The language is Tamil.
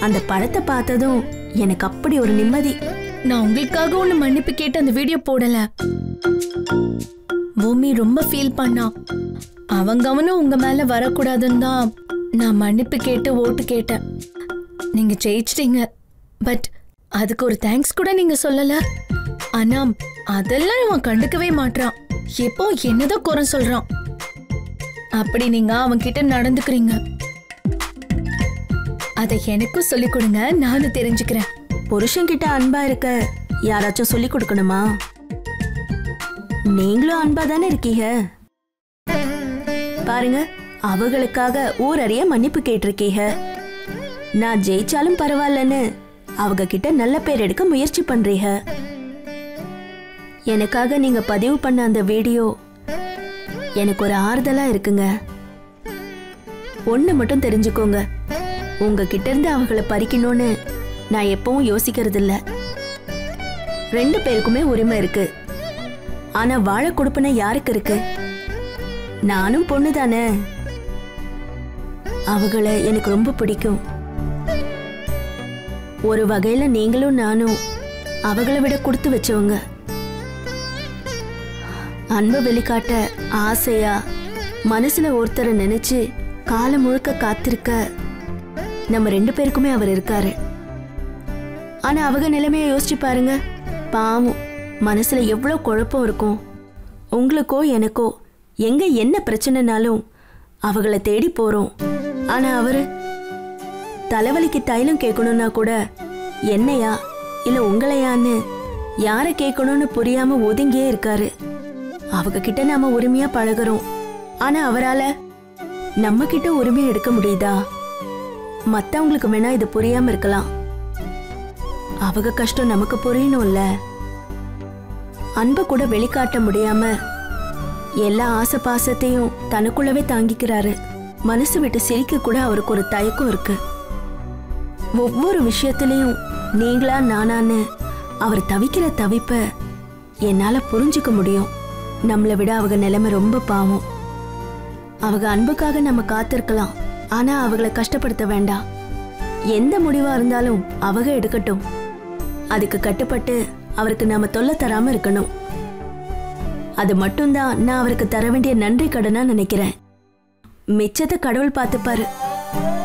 அந்த படத்தை பார்த்ததும் எனக்கு அப்படி ஒரு நிம்மதி. நான் உங்களுக்காக ஒண்ணு மன்னிப்பு கேட்டு அந்த வீடியோ போடல. பூமி ரொம்ப ஃபீல் பண்ணா. அவங்க அவனும் உங்க மேல வரக்கூடாதுன்னு தான் நான் மன்னிப்பு கேட்டு ஓட்டு கேட்டேன். நீங்க ஜெயிச்சிட்டீங்க. பட் அதுக்கு ஒரு தேங்க்ஸ் கூட நீங்க சொல்லல. ஆனா அதெல்லாம் அவன் கண்டுக்கவே மாட்டான். எப்போ என்னதான் குறை சொல்றான். அப்படி நீங்க அவன் கிட்ட நடந்துக்கிறீங்க. அதை எனக்கும் சொல்லிக் கொடுங்க, நானும் தெரிஞ்சுக்கிறேன். புருஷன் கிட்ட அன்பா இருக்க யாராச்சும் சொல்லி கொடுக்கணுமா? நீங்களும் அன்பா தானே இருக்கீங்க. பாருங்க, அவங்களுக்காக ஊரறிய மன்னிப்பு கேட்டிருக்கீங்க. நான் ஜெயிச்சாலும் பரவாயில்லன்னு அவங்க கிட்ட நல்ல பேர் எடுக்க முயற்சி பண்றீங்க. எனக்காக நீங்க பதிவு பண்ண அந்த வீடியோ எனக்கு ஒரு ஆறுதலா இருக்குங்க. ஒண்ணு மட்டும் தெரிஞ்சுக்கோங்க, உங்ககிட்ட இருந்து அவங்கள பறிக்கணும்னு நான் எப்பவும் யோசிக்கிறது இல்ல. 2 பேருக்குமே உரிமை இருக்கு. ஆனா வாழ கொடுப்பன யாருக்கு இருக்கு? நானும் பொண்ணு தானே. அவங்கள எனக்கு ரொம்ப பிடிக்கும். ஒரு வகையில நீங்களும் நானும் அவங்கள விட கொடுத்து வச்சவங்க. அன்பு வெளிக்காட்ட ஆசையா மனசுல ஒருத்தரை நினைச்சு காலம் முழுக்க காத்திருக்க நம்ம 2 பேருக்குமே அவர் இருக்காரு. ஆனா அவங்க நிலைமையை யோசிச்சு பாருங்க. பாவம், மனசுல எவ்வளவு குழப்பம் இருக்கும். உங்களுக்கோ எனக்கோ எங்க என்ன பிரச்சனைனாலும் அவங்கள தேடி போறோம். ஆனா அவரு தலைவலிக்கு தைலம் கேட்கணும்னா கூட என்னையா இல்ல உங்களையான்னு யார கேட்கணும்னு புரியாம ஒதுங்கியே இருக்காரு. அவங்க கிட்ட நாம உரிமையா பழகுறோம். ஆனா அவரால நம்ம கிட்ட உரிமையை எடுக்க முடியுதா? மத்தவங்களுக்கு வேணா இது புரியாம இருக்கலாம். அவங்க கஷ்டம் நமக்கு புரியணும்ல. அன்பை கூட வெளிக்காட்ட முடியாம எல்லா ஆசை பாசத்தையும் தனக்குள்ளவே தாங்கிக்கிறாரு. மனசு விட்டு சிரிக்க கூட அவருக்கு ஒரு தயக்கம் இருக்கு. ஒவ்வொரு விஷயத்திலையும் நீங்களா நானான்னு அவர் தவிக்கிற தவிப்ப என்னால புரிஞ்சுக்க முடியும். நம்மளை விட அவங்க நிலைமை ரொம்ப பாவம். அவங்க அன்புக்காக நம்ம காத்திருக்கலாம். ஆனா அவங்கள கஷ்டப்படுத்த வேண்டாம். எந்த முடிவா இருந்தாலும் அவங்க எடுக்கட்டும். அதுக்கு கட்டுப்பட்டு அவருக்கு நாம தொல்லை தராம இருக்கணும். அது மட்டும்தான் நான் அவருக்கு தர வேண்டிய நன்றி கடனா நினைக்கிறேன். மிச்சத்தை கடவுள் பார்த்துப்பாரு.